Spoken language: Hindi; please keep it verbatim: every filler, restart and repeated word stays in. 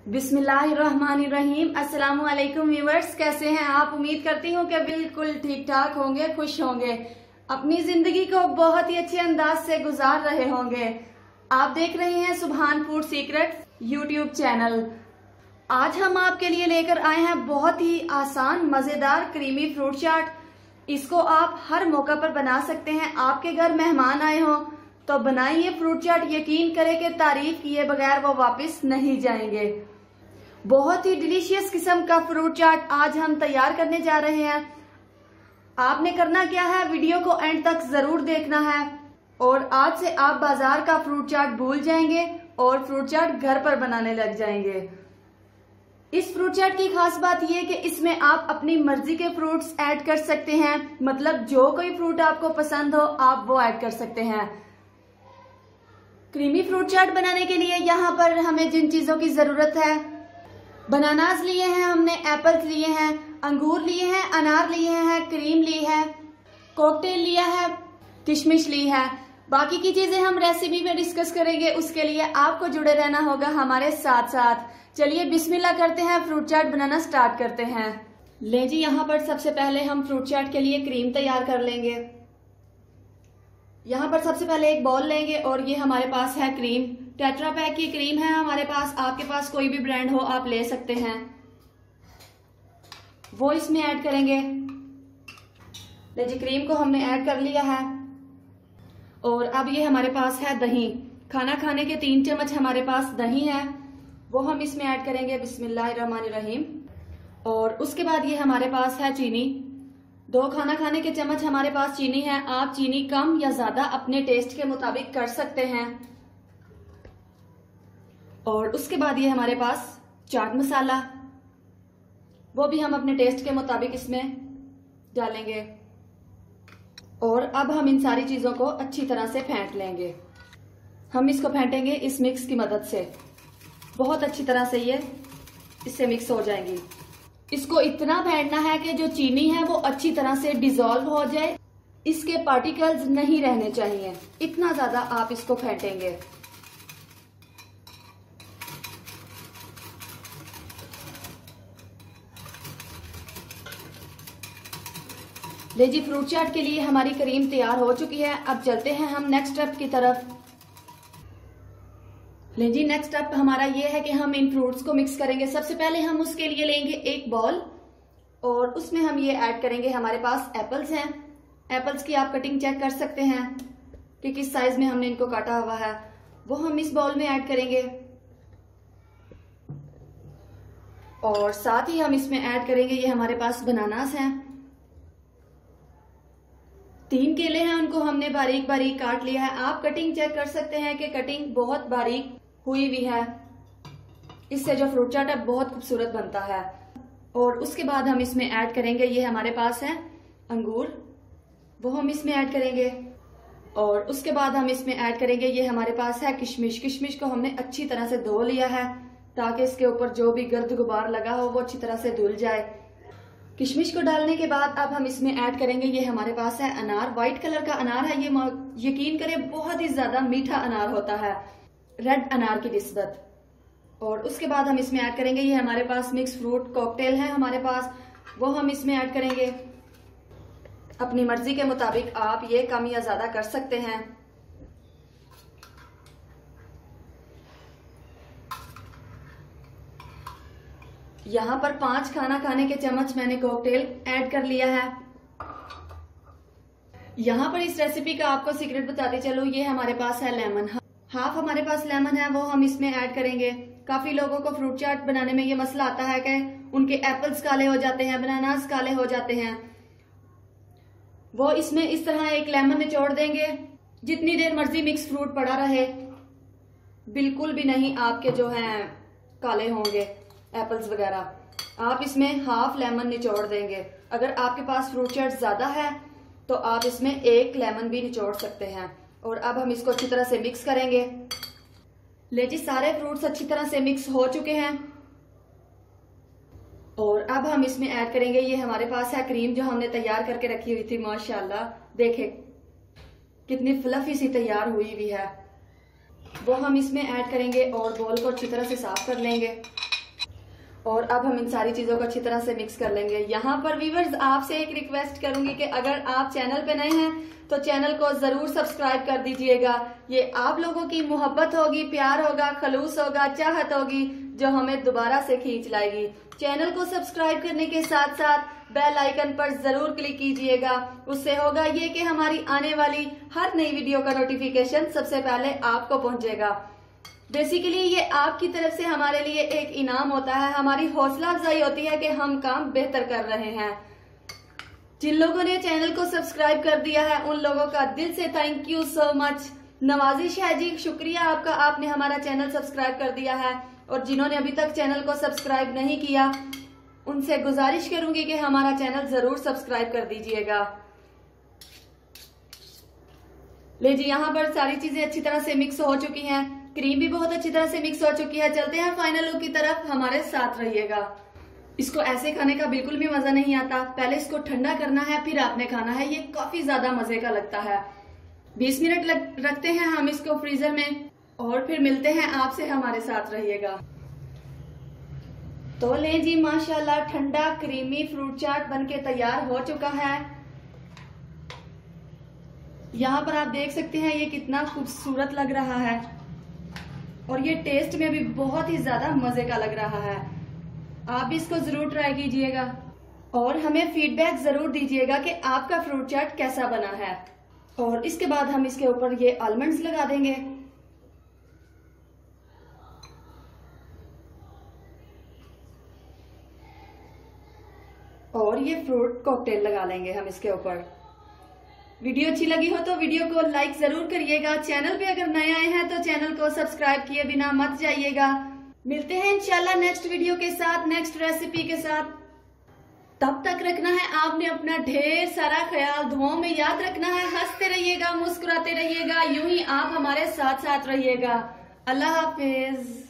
बिस्मिल्लाहिर्रहमानिर्रहीम। अस्सलाम वालेकुम व्यूअर्स, कैसे हैं आप? उम्मीद करती हूँ कि बिल्कुल ठीक ठाक होंगे, खुश होंगे, अपनी जिंदगी को बहुत ही अच्छे अंदाज से गुजार रहे होंगे। आप देख रहे हैं सुभान फूड सीक्रेट यूट्यूब चैनल। आज हम आपके लिए लेकर आए हैं बहुत ही आसान मजेदार क्रीमी फ्रूट चाट। इसको आप हर मौका पर बना सकते हैं। आपके घर मेहमान आए हों तो बनाइए फ्रूट चाट, यकीन करें कि तारीफ किए बगैर वो वापस नहीं जाएंगे। बहुत ही डिलीशियस किस्म का फ्रूट चाट आज हम तैयार करने जा रहे हैं। आपने करना क्या है, वीडियो को एंड तक जरूर देखना है और आज से आप बाजार का फ्रूट चाट भूल जाएंगे और फ्रूट चाट घर पर बनाने लग जाएंगे। इस फ्रूट चाट की खास बात यह कि इसमें आप अपनी मर्जी के फ्रूट्स ऐड कर सकते हैं, मतलब जो कोई फ्रूट आपको पसंद हो आप वो ऐड कर सकते हैं। क्रीमी फ्रूट चाट बनाने के लिए यहाँ पर हमें जिन चीजों की जरूरत है, बनानास लिए हैं हमने, एप्पल्स लिए हैं, अंगूर लिए हैं, अनार लिए हैं, क्रीम ली है, कॉकटेल लिया है, किशमिश ली है। बाकी की चीजें हम रेसिपी में डिस्कस करेंगे, उसके लिए आपको जुड़े रहना होगा हमारे साथ साथ। चलिए बिस्मिल्लाह करते हैं, फ्रूट चाट बनाना स्टार्ट करते हैं। ले जी, यहाँ पर सबसे पहले हम फ्रूट चाट के लिए क्रीम तैयार कर लेंगे। यहाँ पर सबसे पहले एक बाउल लेंगे और ये हमारे पास है क्रीम, टेट्रा पैक की क्रीम है हमारे पास। आपके पास कोई भी ब्रांड हो आप ले सकते हैं, वो इसमें ऐड करेंगे। ले जी, क्रीम को हमने ऐड कर लिया है और अब ये हमारे पास है दही। खाना खाने के तीन चम्मच हमारे पास दही है, वो हम इसमें ऐड करेंगे। बिस्मिल्लाहिर्रहमानिर्रहीम। और उसके बाद ये हमारे पास है चीनी, दो खाना खाने के चम्मच हमारे पास चीनी है। आप चीनी कम या ज्यादा अपने टेस्ट के मुताबिक कर सकते हैं। और उसके बाद ये हमारे पास चाट मसाला, वो भी हम अपने टेस्ट के मुताबिक इसमें डालेंगे। और अब हम इन सारी चीजों को अच्छी तरह से फेंट लेंगे। हम इसको फेंटेंगे इस मिक्स की मदद से, बहुत अच्छी तरह से ये इससे मिक्स हो जाएंगी। इसको इतना फेंटना है कि जो चीनी है वो अच्छी तरह से डिसॉल्व हो जाए, इसके पार्टिकल्स नहीं रहने चाहिए, इतना ज्यादा आप इसको फेंटेंगे। ले जी, फ्रूट चाट के लिए हमारी क्रीम तैयार हो चुकी है। अब चलते हैं हम नेक्स्ट स्टेप की तरफ। ले जी, नेक्स्ट स्टेप हमारा ये है कि हम इन फ्रूट्स को मिक्स करेंगे। सबसे पहले हम उसके लिए लेंगे एक बाउल और उसमें हम ये ऐड करेंगे, हमारे पास एप्पल्स हैं। एप्पल्स की आप कटिंग चेक कर सकते हैं कि किस साइज में हमने इनको काटा हुआ है, वो हम इस बाउल में ऐड करेंगे। और साथ ही हम इसमें ऐड करेंगे, ये हमारे पास बनानास हैं, तीन केले हैं, उनको हमने बारीक बारीक काट लिया है। आप कटिंग चेक कर सकते हैं कि कटिंग बहुत बारीक हुई हुई है, इससे जो फ्रूट चाट है बहुत खूबसूरत बनता है। और उसके बाद हम इसमें ऐड करेंगे, ये हमारे पास है अंगूर, वो हम इसमें ऐड करेंगे। और उसके बाद हम इसमें ऐड करेंगे, ये हमारे पास है किशमिश। किशमिश को हमने अच्छी तरह से धो लिया है ताकि इसके ऊपर जो भी गर्द गुबार लगा हो वो अच्छी तरह से धुल जाए। किशमिश को डालने के बाद अब हम इसमें ऐड करेंगे, ये हमारे पास है अनार, व्हाइट कलर का अनार है। ये यकीन करें बहुत ही ज्यादा मीठा अनार होता है, रेड अनार की निस्बत। और उसके बाद हम इसमें ऐड करेंगे, ये हमारे पास मिक्स फ्रूट कॉकटेल है हमारे पास, वो हम इसमें ऐड करेंगे। अपनी मर्जी के मुताबिक आप ये कम या ज्यादा कर सकते हैं। यहाँ पर पांच खाना खाने के चम्मच मैंने कॉकटेल ऐड कर लिया है। यहाँ पर इस रेसिपी का आपको सीक्रेट बताते चलो, ये हमारे पास है लेमन, हाफ हमारे पास लेमन है, वो हम इसमें ऐड करेंगे। काफी लोगों को फ्रूट चाट बनाने में ये मसला आता है कि उनके एप्पल्स काले हो जाते हैं, बनानास काले हो जाते हैं। वो इसमें इस तरह एक लेमन निचोड़ देंगे, जितनी देर मर्जी मिक्स फ्रूट पड़ा रहे, बिल्कुल भी नहीं आपके जो हैं काले होंगे एप्पल्स वगैरह। आप इसमें हाफ लेमन निचोड़ देंगे। अगर आपके पास फ्रूट चाट ज्यादा है तो आप इसमें एक लेमन भी निचोड़ सकते हैं। और अब हम इसको अच्छी तरह से मिक्स करेंगे। ले जी, सारे फ्रूट्स अच्छी तरह से मिक्स हो चुके हैं और अब हम इसमें ऐड करेंगे, ये हमारे पास है क्रीम जो हमने तैयार करके रखी हुई थी। माशाल्लाह देखें कितनी फ्लफी सी तैयार हुई हुई है, वो हम इसमें ऐड करेंगे और बोल को अच्छी तरह से साफ कर लेंगे। और अब हम इन सारी चीजों को अच्छी तरह से मिक्स कर लेंगे। यहाँ पर व्यूअर्स आपसे एक रिक्वेस्ट करूंगी कि अगर आप चैनल पे नए हैं तो चैनल को जरूर सब्सक्राइब कर दीजिएगा। ये आप लोगों की मोहब्बत होगी, प्यार होगा, खलूस होगा, चाहत होगी जो हमें दोबारा से खींच लाएगी। चैनल को सब्सक्राइब करने के साथ साथ बेल आइकन पर जरूर क्लिक कीजिएगा। उससे होगा ये कि हमारी आने वाली हर नई वीडियो का नोटिफिकेशन सबसे पहले आपको पहुंचेगा। बेसिकली ये आपकी तरफ से हमारे लिए एक इनाम होता है, हमारी हौसला अफजाई होती है कि हम काम बेहतर कर रहे हैं। जिन लोगों ने चैनल को सब्सक्राइब कर दिया है उन लोगों का दिल से थैंक यू सो मच। नवाजिश है जी, शुक्रिया आपका, आपने हमारा चैनल सब्सक्राइब कर दिया है। और जिन्होंने अभी तक चैनल को सब्सक्राइब नहीं किया उनसे गुजारिश करूंगी कि हमारा चैनल जरूर सब्सक्राइब कर दीजिएगा। ले जी, यहाँ पर सारी चीजें अच्छी तरह से मिक्स हो चुकी हैं, क्रीम भी बहुत अच्छी तरह से मिक्स हो चुकी है। चलते हैं फाइनल लुक की तरफ, हमारे साथ रहिएगा। इसको ऐसे खाने का बिल्कुल भी मजा नहीं आता, पहले इसको ठंडा करना है फिर आपने खाना है। ये काफी ज्यादा मजे का लगता है। बीस मिनट लग, रखते हैं हम इसको फ्रीजर में और फिर मिलते हैं आपसे, हमारे साथ रहिएगा। तो ले जी, माशाल्लाह ठंडा क्रीमी फ्रूट चाट बनके तैयार हो चुका है। यहाँ पर आप देख सकते हैं ये कितना खूबसूरत लग रहा है और ये टेस्ट में भी बहुत ही ज्यादा मजे का लग रहा है। आप भी इसको जरूर ट्राई कीजिएगा और हमें फीडबैक जरूर दीजिएगा कि आपका फ्रूट चाट कैसा बना है। और इसके बाद हम इसके ऊपर ये आलमंड्स लगा देंगे और ये फ्रूट कॉकटेल लगा लेंगे हम इसके ऊपर। वीडियो अच्छी लगी हो तो वीडियो को लाइक जरूर करिएगा। चैनल पे अगर नए आए हैं तो चैनल को सब्सक्राइब किए बिना मत जाइएगा। मिलते हैं इंशाल्लाह नेक्स्ट वीडियो के साथ, नेक्स्ट रेसिपी के साथ। तब तक रखना है आपने अपना ढेर सारा ख्याल, दुआओं में याद रखना है। हंसते रहिएगा, मुस्कुराते रहिएगा, यूं ही आप हमारे साथ साथ रहिएगा। अल्लाह हाफिज।